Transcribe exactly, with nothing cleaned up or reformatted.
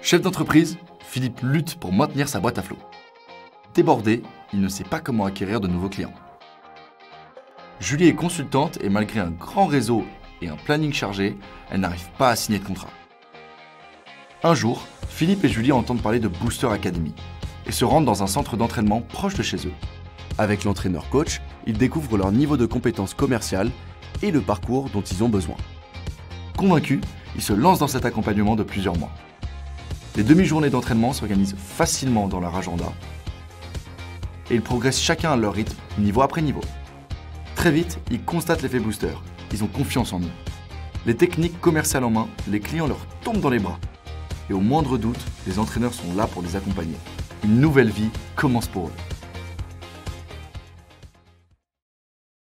Chef d'entreprise, Philippe lutte pour maintenir sa boîte à flot. Débordé, il ne sait pas comment acquérir de nouveaux clients. Julie est consultante et malgré un grand réseau et un planning chargé, elle n'arrive pas à signer de contrat. Un jour, Philippe et Julie entendent parler de Booster Academy et se rendent dans un centre d'entraînement proche de chez eux. Avec l'entraîneur-coach, ils découvrent leur niveau de compétence commerciale et le parcours dont ils ont besoin. Convaincus, ils se lancent dans cet accompagnement de plusieurs mois. Les demi-journées d'entraînement s'organisent facilement dans leur agenda et ils progressent chacun à leur rythme, niveau après niveau. Très vite, ils constatent l'effet booster. Ils ont confiance en eux. Les techniques commerciales en main, les clients leur tombent dans les bras. Et au moindre doute, les entraîneurs sont là pour les accompagner. Une nouvelle vie commence pour eux.